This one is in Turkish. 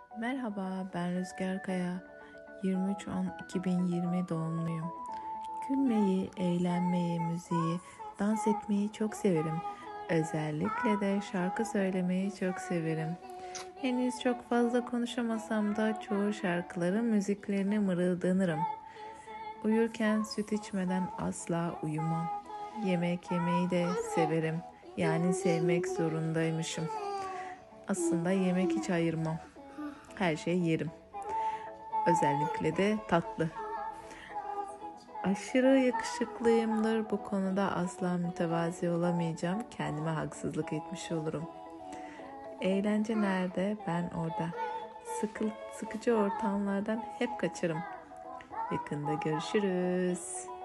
Merhaba, ben Rüzgar Kaya. 23-10-2020 doğumluyum. Gülmeyi, eğlenmeyi, müziği, dans etmeyi çok severim. Özellikle de şarkı söylemeyi çok severim. Henüz çok fazla konuşamasam da çoğu şarkıların müziklerini mırıldanırım. Uyurken süt içmeden asla uyumam. Yemek yemeyi de severim. Yani sevmek zorundaymışım. Aslında yemek hiç ayırmam. Her şeyi yerim. Özellikle de tatlı. Aşırı yakışıklıyımdır. Bu konuda asla mütevazi olamayacağım. Kendime haksızlık etmiş olurum. Eğlence nerede? Ben orada. Sıkıcı ortamlardan hep kaçarım. Yakında görüşürüz.